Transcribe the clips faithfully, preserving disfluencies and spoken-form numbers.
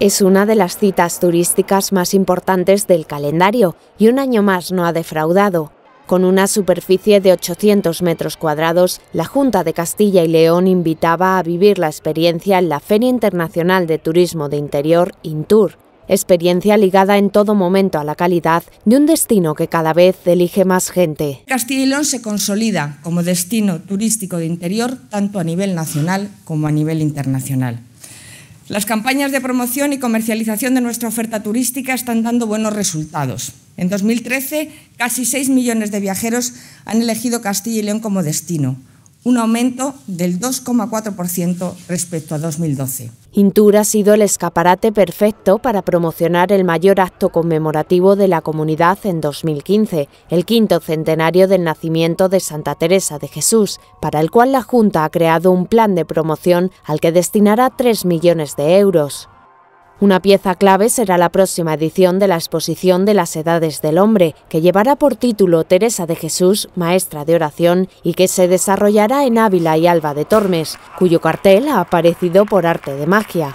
Es una de las citas turísticas más importantes del calendario y un año más no ha defraudado. Con una superficie de ochocientos metros cuadrados, la Junta de Castilla y León invitaba a vivir la experiencia en la Feria Internacional de Turismo de Interior, Intur. Experiencia ligada en todo momento a la calidad de un destino que cada vez elige más gente. Castilla y León se consolida como destino turístico de interior tanto a nivel nacional como a nivel internacional. Las campañas de promoción y comercialización de nuestra oferta turística están dando buenos resultados. En dos mil trece, casi seis millones de viajeros han elegido Castilla y León como destino, un aumento del dos coma cuatro por ciento respecto a dos mil doce. Intur ha sido el escaparate perfecto para promocionar el mayor acto conmemorativo de la comunidad en dos mil quince, el quinto centenario del nacimiento de Santa Teresa de Jesús, para el cual la Junta ha creado un plan de promoción al que destinará tres millones de euros. Una pieza clave será la próxima edición de la exposición de las Edades del Hombre, que llevará por título Teresa de Jesús, maestra de oración, y que se desarrollará en Ávila y Alba de Tormes, cuyo cartel ha aparecido por arte de magia.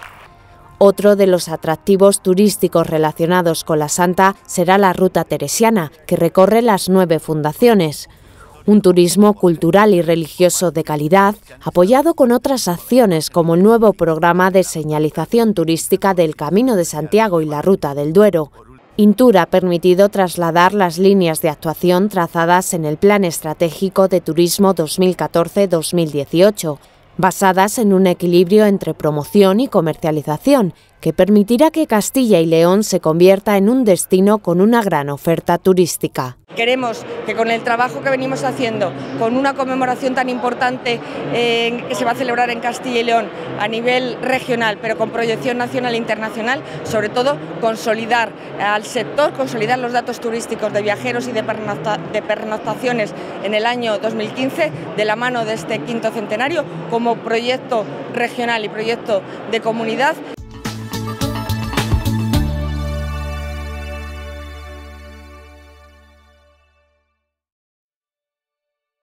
Otro de los atractivos turísticos relacionados con la santa será la Ruta Teresiana, que recorre las nueve fundaciones. Un turismo cultural y religioso de calidad, apoyado con otras acciones como el nuevo programa de señalización turística del Camino de Santiago y la Ruta del Duero. Intur ha permitido trasladar las líneas de actuación trazadas en el Plan Estratégico de Turismo dos mil catorce a dos mil dieciocho, basadas en un equilibrio entre promoción y comercialización, que permitirá que Castilla y León se convierta en un destino con una gran oferta turística. Queremos que con el trabajo que venimos haciendo, con una conmemoración tan importante eh, que se va a celebrar en Castilla y León a nivel regional, pero con proyección nacional e internacional, sobre todo consolidar al sector, consolidar los datos turísticos de viajeros y de, pernocta, de pernoctaciones en el año dos mil quince, de la mano de este quinto centenario, como proyecto regional y proyecto de comunidad,